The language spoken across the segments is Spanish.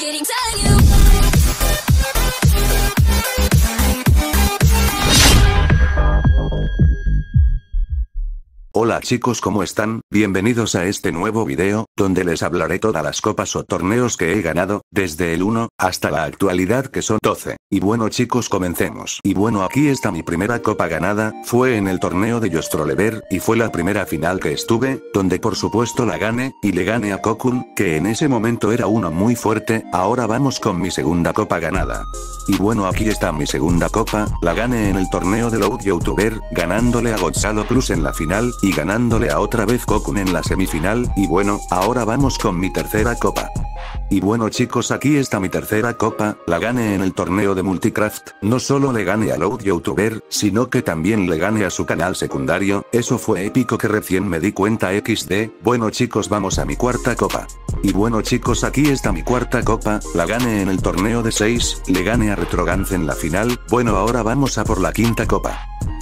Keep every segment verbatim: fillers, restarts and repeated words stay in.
kidding, telling you. Hola chicos, ¿cómo están? Bienvenidos a este nuevo video, donde les hablaré todas las copas o torneos que he ganado, desde el uno, hasta la actualidad que son doce. Y bueno chicos, comencemos. Y bueno, aquí está mi primera copa ganada, fue en el torneo de Yostrolever, y fue la primera final que estuve, donde por supuesto la gané, y le gané a Kokun, que en ese momento era uno muy fuerte. Ahora vamos con mi segunda copa ganada. Y bueno, aquí está mi segunda copa, la gané en el torneo de Loud Youtuber, ganándole a Gonzalo Cruz en la final, y ganándole a otra vez Kokun en la semifinal. Y bueno, ahora vamos con mi tercera copa. Y bueno chicos, aquí está mi tercera copa, la gané en el torneo de Multicraft, no solo le gané a Loud Youtuber, sino que también le gané a su canal secundario, eso fue épico que recién me di cuenta equis de. Bueno chicos, vamos a mi cuarta copa. Y bueno chicos, aquí está mi cuarta copa, la gané en el torneo de seis, le gané a Retrogance en la final. Bueno, ahora vamos a por la quinta copa.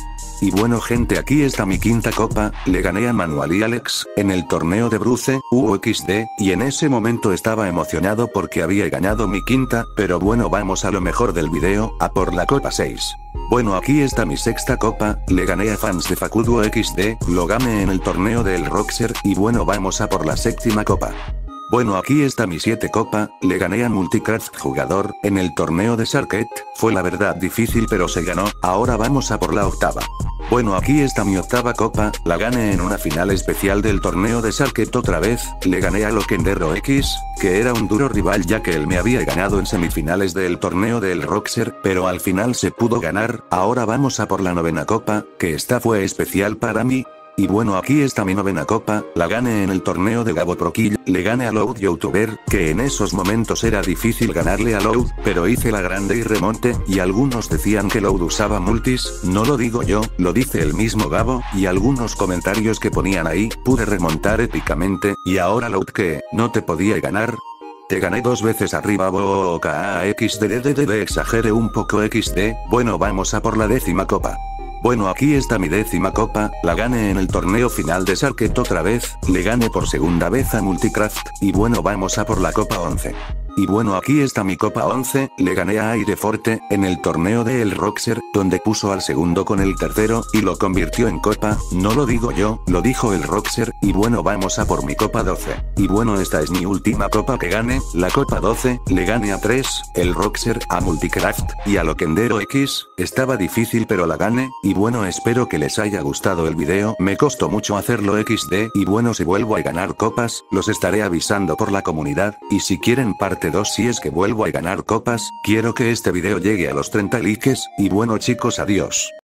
Y bueno gente, aquí está mi quinta copa, le gané a Manual y Alex, en el torneo de Bruce, U X D, y en ese momento estaba emocionado porque había ganado mi quinta, pero bueno, vamos a lo mejor del video, a por la copa seis. Bueno, aquí está mi sexta copa, le gané a fans de Facudo equis de, lo gané en el torneo del Roxer, y bueno, vamos a por la séptima copa. Bueno, aquí está mi siete copa, le gané a Multicraft Jugador, en el torneo de Sarket, fue la verdad difícil pero se ganó. Ahora vamos a por la octava. Bueno, aquí está mi octava copa, la gané en una final especial del torneo de Sarket otra vez, le gané a Loquendero X, que era un duro rival ya que él me había ganado en semifinales del torneo del Roxer, pero al final se pudo ganar. Ahora vamos a por la novena copa, que esta fue especial para mí. Y bueno, aquí está mi novena copa, la gané en el torneo de Gabo Pro Kill, le gané a Loud Youtuber, que en esos momentos era difícil ganarle a Loud, pero hice la grande y remonte, y algunos decían que Loud usaba multis, no lo digo yo, lo dice el mismo Gabo, y algunos comentarios que ponían ahí, pude remontar épicamente, y ahora Loud que, no te podía ganar. Te gané dos veces arriba boca xdddd, exagere un poco equis de, bueno vamos a por la décima copa. Bueno, aquí está mi décima copa, la gané en el torneo final de Sarket otra vez, le gané por segunda vez a Multicraft, y bueno vamos a por la copa once. Y bueno, aquí está mi copa once, le gané a Aireforte, en el torneo de El Roxer, donde puso al segundo con el tercero, y lo convirtió en copa, no lo digo yo, lo dijo el Roxer, y bueno vamos a por mi copa doce. Y bueno, esta es mi última copa que gané, la copa doce, le gané a tres, el Roxer, a Multicraft, y a Loquendero X, estaba difícil pero la gané, y bueno espero que les haya gustado el video, me costó mucho hacerlo equis de, y bueno si vuelvo a ganar copas, los estaré avisando por la comunidad, y si quieren parte dos si es que vuelvo a ganar copas, quiero que este video llegue a los treinta likes, y bueno chicos, adiós.